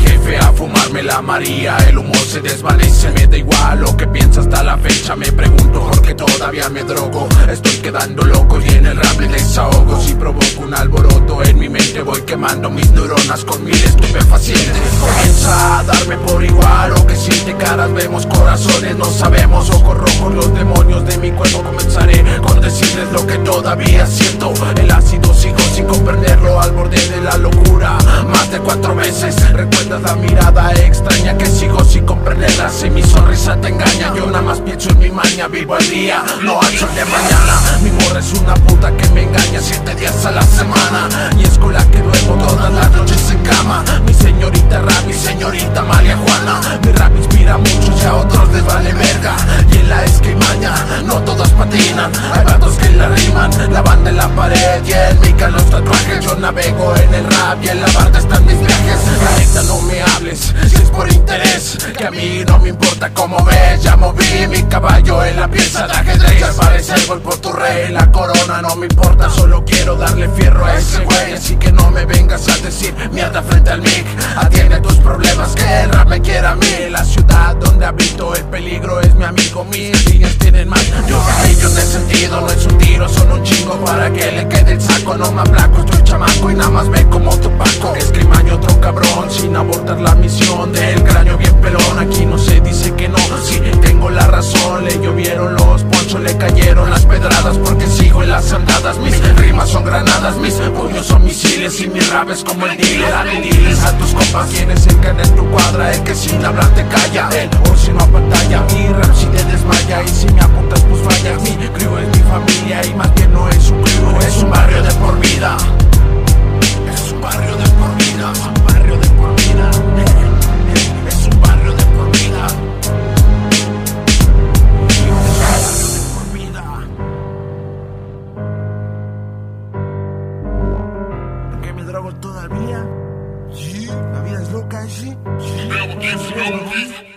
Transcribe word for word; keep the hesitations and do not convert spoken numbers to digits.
jefe a fumarme la María. El humo se desvanece, me da igual lo que piensa hasta la fecha. Me pregunto por qué todavía me drogo. Estoy quedando loco y en el rap le desahogo. Si provoco un alboroto en mi mente, voy quemando mis neuronas con mil estupefacientes. Comienza a darme por igual lo que siente caras, vemos corazones, no sabemos. Ojos rojos, los demonios de mi cuerpo. Comenzaré con decirles lo que todavía siento. El ácido sigo sin comprenderlo, al borde de la locura. Más de cuatro veces recuerdas la mirada extraña que sigo sin comprenderla. Si mi sonrisa te engaña, yo nada más pienso en mi maña. Vivo al día, no al sol de mañana. Mi morra es una puta que me engaña siete días a la semana, y es con la que duermo todas las noches en cama. Mi señorita rap, mi señorita María Juana. Mi rap inspira a muchos y a otros les vale verga. Y en la esquimaña no todos patinan, hay vatos que la riman. La banda en la pared y en mi los tatuajes. Yo navego en el rap y en la barda están mis viajes. La neta no me hables si es por interés, que a mí no me importa como ves. Ya moví mi caballo en la pieza de ajedrez. Ya parece el gol por tu rey, la corona no me importa. Solo quiero darle fierro a ese güey. Así que no me vengas a decir mierda frente al mic. Atiende tus problemas que el rap me quiere a mí. La ciudad donde habito, el peligro es mi amigo. Mis líneas tienen más yo millones de sentido. No es un tiro, son un chingo para que le quede el saco. No me aplaco, estoy chamaco y nada más ve como tu paco. Escrimaño otro cabrón sin abortar la misión del cráneo bien pelón. Aquí no se dice que no, si tengo la razón. Le llovieron los ponchos, le cayeron las pedradas porque sigo en las andadas. Mis rimas son granadas, mis puños son misiles y mi rap es como el dealer. Dale diles a tus compas quién es el que en tu cuadra, el que sin hablar te calla. El o si no apantalla, mi rap si te desmaya. Y si me apuntas pues fallas, mi crew es mi familia y más bien no es un crew, es un barrio de por vida. Es un barrio de por vida, es un barrio de por vida. Es un barrio de por vida. Es un barrio de por vida. ¿Por qué me drogo todavía? Sí, la vida es loca, ¿sí? Sí.